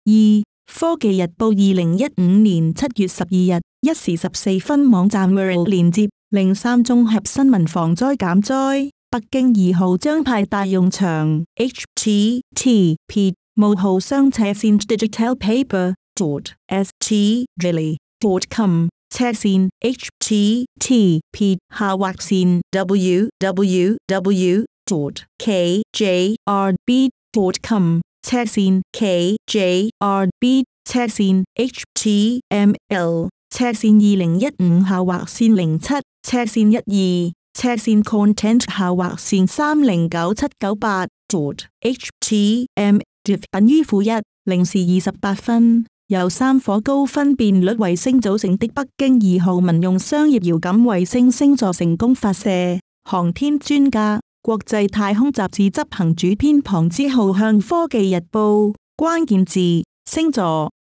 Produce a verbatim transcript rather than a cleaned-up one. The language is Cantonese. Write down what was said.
二、科技日報二零一五年七月十二日一時十四分網站 U R L 連接。零三綜合新聞防災減災，北京二號將派大用場 H T T P 冒號雙斜線 digital paper dot s t daily dot com 斜線 H T T P 下劃線 w w w dot k j r b dot com 斜線 k j r b 斜線 h t m l 斜線二零一五下劃線零七斜線一二斜線 content 下劃線三零九七九八 dot h t m l 等於負一。零時二十八分，由三顆高分辨率衛星組成的北京二號民用商業遙感衛星星座成功發射。航天專家、國際太空雜誌執行主編龐之浩向科技日報關鍵字星座